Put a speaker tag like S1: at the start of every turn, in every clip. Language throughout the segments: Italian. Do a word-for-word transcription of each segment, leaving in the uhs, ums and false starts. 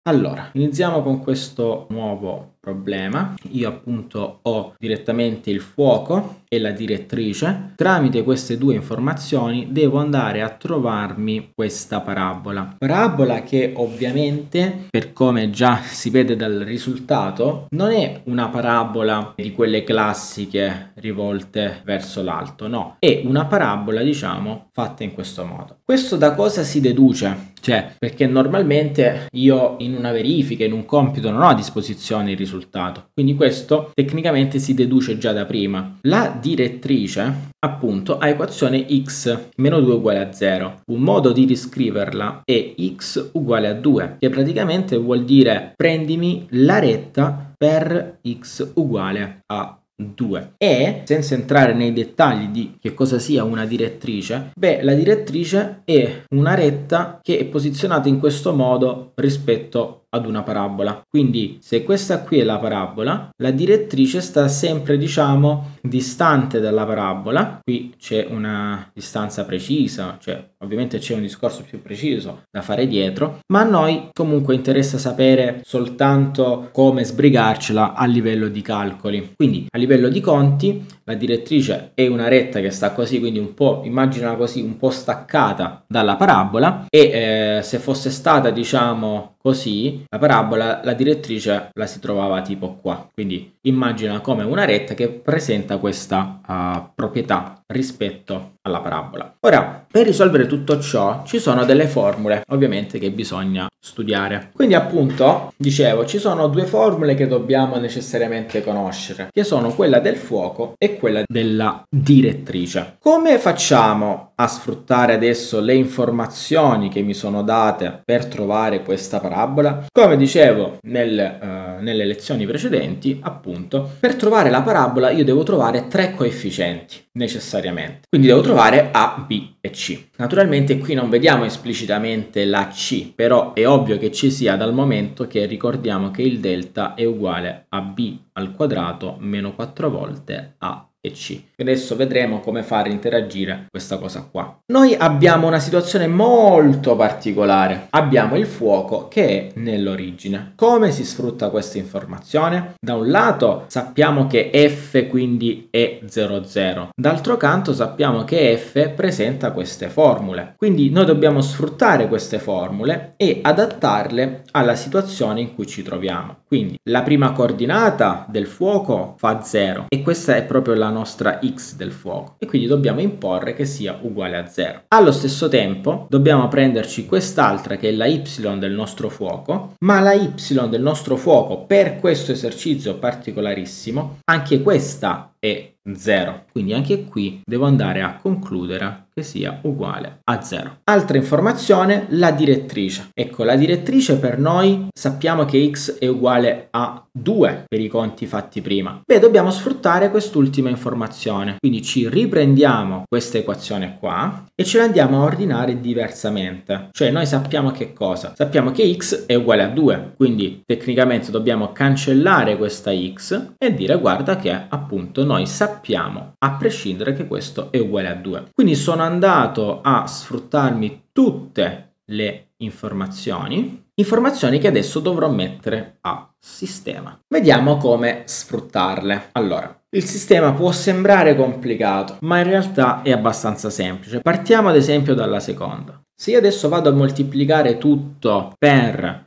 S1: Allora, iniziamo con questo nuovo problema. Io appunto ho direttamente il fuoco e la direttrice. Tramite queste due informazioni devo andare a trovarmi questa parabola. Parabola che ovviamente, per come già si vede dal risultato, non è una parabola di quelle classiche rivolte verso l'alto, no. È una parabola, diciamo, fatta in questo modo. Questo da cosa si deduce? Cioè, perché normalmente io in una verifica, in un compito, non ho a disposizione il risultato. Quindi questo tecnicamente si deduce già da prima. La direttrice, appunto, ha equazione x meno due uguale a zero. Un modo di riscriverla è x uguale a due, che praticamente vuol dire prendimi la retta per x uguale a due. E senza entrare nei dettagli di che cosa sia una direttrice, beh, la direttrice è una retta che è posizionata in questo modo rispetto ad una parabola. Quindi se questa qui è la parabola, la direttrice sta sempre, diciamo, distante dalla parabola. Qui c'è una distanza precisa, cioè ovviamente c'è un discorso più preciso da fare dietro, ma a noi comunque interessa sapere soltanto come sbrigarcela a livello di calcoli. Quindi a livello di conti la direttrice è una retta che sta così, quindi un po', immagina così, un po' staccata dalla parabola, e eh, se fosse stata, diciamo così, la parabola, la direttrice la si trovava tipo qua. Quindi immagina come una retta che presenta questa uh, proprietà rispetto alla parabola. Ora, per risolvere tutto ciò ci sono delle formule ovviamente che bisogna studiare. Quindi appunto, dicevo, ci sono due formule che dobbiamo necessariamente conoscere, che sono quella del fuoco e quella della direttrice. Come facciamo a sfruttare adesso le informazioni che mi sono date per trovare questa parabola? Come dicevo nel, uh, nelle lezioni precedenti, appunto, per trovare la parabola io devo trovare tre coefficienti necessariamente. Quindi devo trovare A, B e C. Naturalmente qui non vediamo esplicitamente la C, però è ovvio che ci sia dal momento che ricordiamo che il delta è uguale a B al quadrato meno quattro volte A e C. Adesso vedremo come fare interagire questa cosa qua. Noi abbiamo una situazione molto particolare. Abbiamo il fuoco che è nell'origine. Come si sfrutta questa informazione? Da un lato sappiamo che F quindi è zero zero. D'altro canto sappiamo che F presenta queste formule. Quindi noi dobbiamo sfruttare queste formule e adattarle alla situazione in cui ci troviamo. Quindi la prima coordinata del fuoco fa zero e questa è proprio la nostra x del fuoco, e quindi dobbiamo imporre che sia uguale a zero. Allo stesso tempo dobbiamo prenderci quest'altra che è la y del nostro fuoco, ma la y del nostro fuoco per questo esercizio particolarissimo, anche questa è zero, quindi anche qui devo andare a concludere che sia uguale a zero. Altra informazione, la direttrice. Ecco, la direttrice per noi sappiamo che x è uguale a due per i conti fatti prima. Beh, dobbiamo sfruttare quest'ultima informazione, quindi ci riprendiamo questa equazione qua e ce la andiamo a ordinare diversamente. Cioè noi sappiamo che cosa? Sappiamo che x è uguale a due, quindi tecnicamente dobbiamo cancellare questa x e dire guarda che appunto noi sappiamo a prescindere che questo è uguale a due. Quindi sono andato a sfruttarmi tutte le informazioni, informazioni che adesso dovrò mettere a sistema. Vediamo come sfruttarle. Allora, il sistema può sembrare complicato, ma in realtà è abbastanza semplice. Partiamo ad esempio dalla seconda. Se io adesso vado a moltiplicare tutto per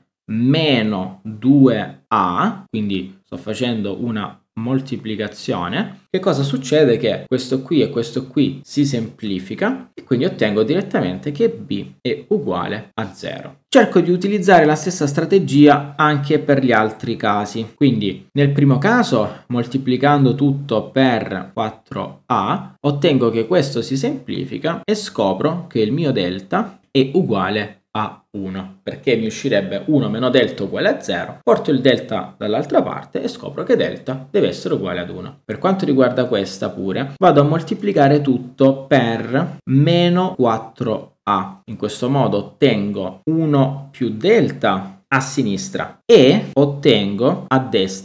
S1: meno due a, quindi sto facendo una moltiplicazione, che cosa succede? Che questo qui e questo qui si semplifica e quindi ottengo direttamente che b è uguale a zero. Cerco di utilizzare la stessa strategia anche per gli altri casi. Quindi nel primo caso, moltiplicando tutto per quattro a, ottengo che questo si semplifica e scopro che il mio delta è uguale a uno, perché mi uscirebbe uno meno delta uguale a zero, porto il delta dall'altra parte e scopro che delta deve essere uguale ad uno. Per quanto riguarda questa pure, vado a moltiplicare tutto per meno quattro a. In questo modo ottengo uno più delta a sinistra e ottengo a destra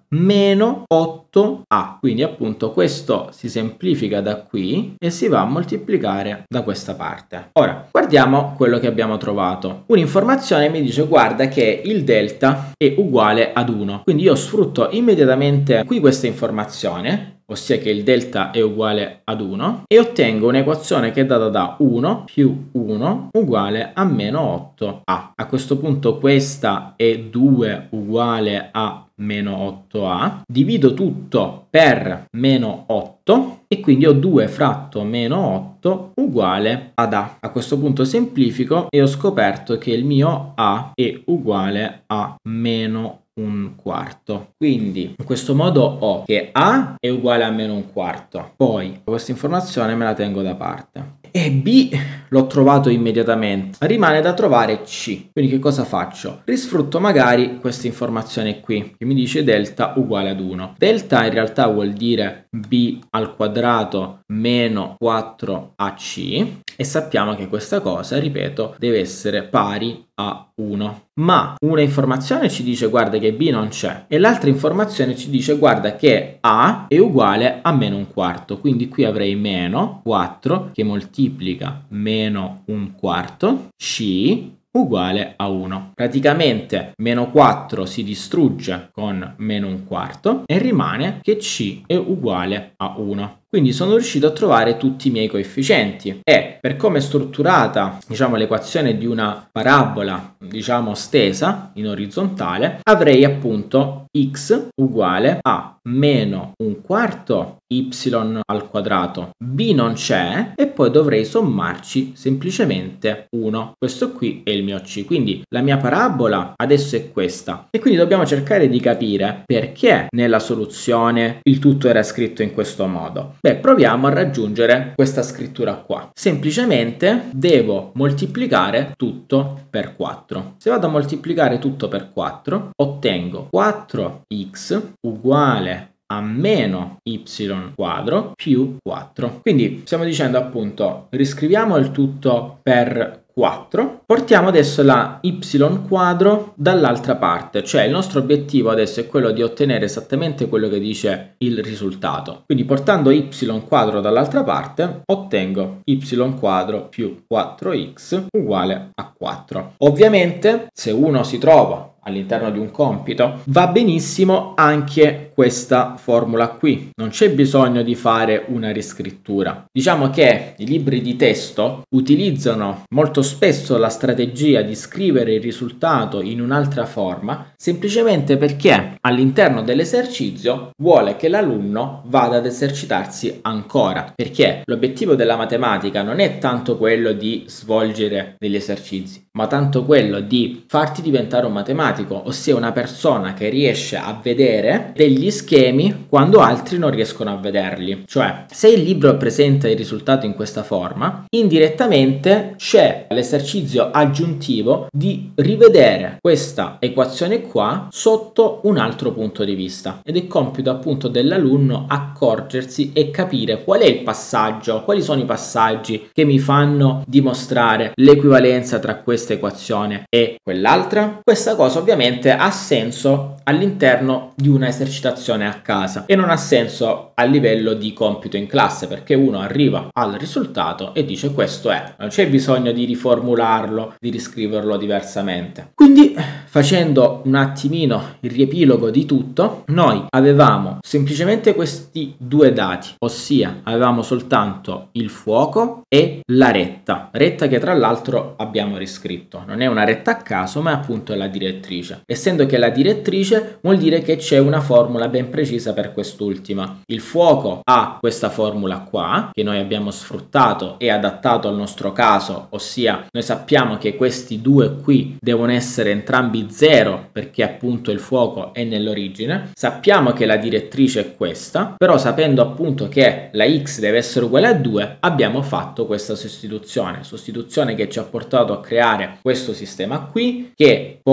S1: meno otto a. Quindi appunto questo si semplifica da qui e si va a moltiplicare da questa parte. Ora guardiamo quello che abbiamo trovato. Un'informazione mi dice guarda che il delta è uguale ad uno, quindi io sfrutto immediatamente qui questa informazione, ossia che il delta è uguale ad uno, e ottengo un'equazione che è data da uno più uno uguale a meno otto a. A questo punto questa è due uguale a meno otto a, divido tutto per meno otto e quindi ho due fratto meno otto uguale ad a. A questo punto semplifico e ho scoperto che il mio a è uguale a meno un quarto. Quindi in questo modo ho che a è uguale a meno un quarto. Poi questa informazione me la tengo da parte. E B l'ho trovato immediatamente. Rimane da trovare C. Quindi che cosa faccio? Risfrutto magari questa informazione qui che mi dice delta uguale ad uno. Delta in realtà vuol dire B al quadrato meno quattro A C e sappiamo che questa cosa, ripeto, deve essere pari a uno. Ma una informazione ci dice guarda che B non c'è e l'altra informazione ci dice guarda che A è uguale a meno un quarto. Quindi qui avrei meno quattro che moltiplica meno un quarto C uguale a uno. Praticamente meno quattro si distrugge con meno un quarto e rimane che C è uguale a uno. Quindi sono riuscito a trovare tutti i miei coefficienti e per come è strutturata, diciamo, l'equazione di una parabola, diciamo, stesa in orizzontale, avrei appunto x uguale a meno un quarto y al quadrato, b non c'è e poi dovrei sommarci semplicemente uno. Questo qui è il mio c, quindi la mia parabola adesso è questa e quindi dobbiamo cercare di capire perché nella soluzione il tutto era scritto in questo modo. Beh, proviamo a raggiungere questa scrittura qua. Semplicemente devo moltiplicare tutto per quattro. Se vado a moltiplicare tutto per quattro, ottengo quattro x uguale a meno y quadro più quattro. Quindi stiamo dicendo appunto riscriviamo il tutto per quattro, portiamo adesso la y quadro dall'altra parte, cioè il nostro obiettivo adesso è quello di ottenere esattamente quello che dice il risultato. Quindi portando y quadro dall'altra parte ottengo y quadro più quattro x uguale a quattro. Ovviamente se uno si trova all'interno di un compito va benissimo anche questa formula qui, non c'è bisogno di fare una riscrittura. Diciamo che i libri di testo utilizzano molto spesso la strategia di scrivere il risultato in un'altra forma semplicemente perché all'interno dell'esercizio vuole che l'alunno vada ad esercitarsi ancora, perché l'obiettivo della matematica non è tanto quello di svolgere degli esercizi ma tanto quello di farti diventare un matematico, ossia una persona che riesce a vedere degli schemi quando altri non riescono a vederli. Cioè, se il libro presenta il risultato in questa forma, indirettamente c'è l'esercizio aggiuntivo di rivedere questa equazione qua sotto un altro punto di vista ed è compito appunto dell'alunno accorgersi e capire qual è il passaggio, quali sono i passaggi che mi fanno dimostrare l'equivalenza tra questa equazione e quell'altra. Questa cosa ovviamente ha senso all'interno di una esercitazione a casa e non ha senso a livello di compito in classe, perché uno arriva al risultato e dice questo è, non c'è bisogno di riformularlo, di riscriverlo diversamente. Quindi facendo un attimino il riepilogo di tutto, noi avevamo semplicemente questi due dati, ossia avevamo soltanto il fuoco e la retta, retta che tra l'altro abbiamo riscritto, non è una retta a caso ma è appunto la direttrice. Essendo che la direttrice vuol dire che c'è una formula ben precisa per quest'ultima. Il fuoco ha questa formula qua che noi abbiamo sfruttato e adattato al nostro caso, ossia noi sappiamo che questi due qui devono essere entrambi zero perché appunto il fuoco è nell'origine. Sappiamo che la direttrice è questa, però sapendo appunto che la x deve essere uguale a due abbiamo fatto questa sostituzione, sostituzione che ci ha portato a creare questo sistema qui che poi si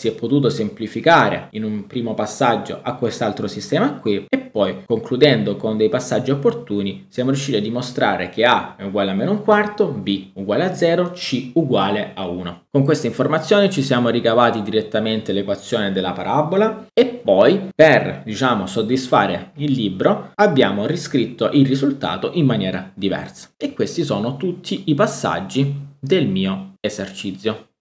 S1: si è potuto semplificare in un primo passaggio a quest'altro sistema qui, e poi concludendo con dei passaggi opportuni siamo riusciti a dimostrare che A è uguale a meno un quarto, B uguale a zero, C uguale a uno. Con queste informazioni ci siamo ricavati direttamente l'equazione della parabola e poi per, diciamo, soddisfare il libro abbiamo riscritto il risultato in maniera diversa. E questi sono tutti i passaggi del mio esercizio.